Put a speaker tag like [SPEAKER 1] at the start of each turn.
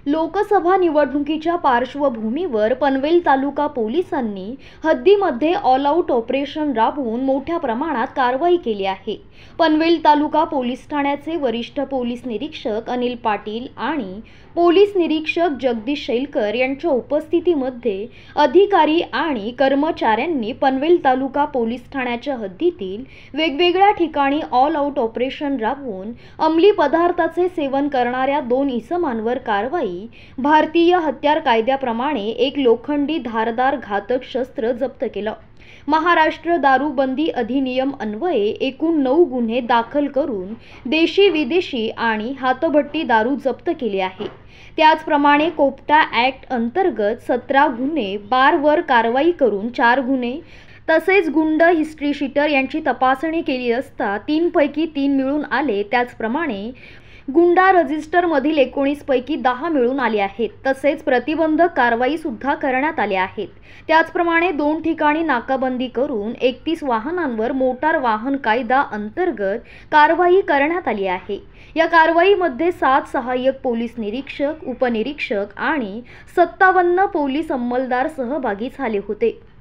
[SPEAKER 1] लोकसभा निवडणुकीच्या पार्श्वभूमीवर पनवेल तालुका पोलिसांनी हद्दीमध्ये ऑल आउट ऑपरेशन राबवून मोठ्या प्रमाणात कारवाई केली आहे। पनवेल तालुका पोलीस ठाण्याचे वरिष्ठ पोलीस निरीक्षक अनिल पाटील आणि पोलीस निरीक्षक जगदीश शैलकर यांच्या उपस्थितीमध्ये अधिकारी आणि कर्मचाऱ्यांनी पनवेल तालुका पोलीस ठाण्याच्या हद्दीतील वेगवेगळ्या ठिकाणी ऑल आउट ऑपरेशन राबवून अंमली पदार्थाचे सेवन करणाऱ्या 2 इसमांवर कारवाई, भारतीय हत्यार कायद्याप्रमाणे एक लोखंडी धारदार घातक शस्त्र जप्त केलं। महाराष्ट्र दारूबंदी अधिनियम अन्वये एकूण 9 गुन्हे दाखल करून देशी विदेशी आणि हातभट्टी दारू जप्त केली आहे। त्याचप्रमाणे कोपटा ॲक्ट अंतर्गत 17 गुन्हे, बारवर कारवाई करून 4 गुन्हे तसेच गुंड, हिस्ट्री शीटर यांची तपासणी केली असता 3 पैकी 3 मिळून आले। त्याचप्रमाणे गुंडा रजिस्टरमधील 19 पैकी 10 मिळून आले आहेत। तसेच प्रतिबंधक कारवाई सुद्धा करण्यात आल्या आहेत। त्याचप्रमाणे 2 ठिकाणी नाकाबंदी करून 31 वाहनांवर मोटार वाहन कायदा अंतर्गत कारवाई करण्यात आली आहे। या कारवाईमध्ये 7 सहाय्यक पोलीस निरीक्षक, उपनिरीक्षक आणि 57 पोलीस अंमलदार सहभागी झाले होते।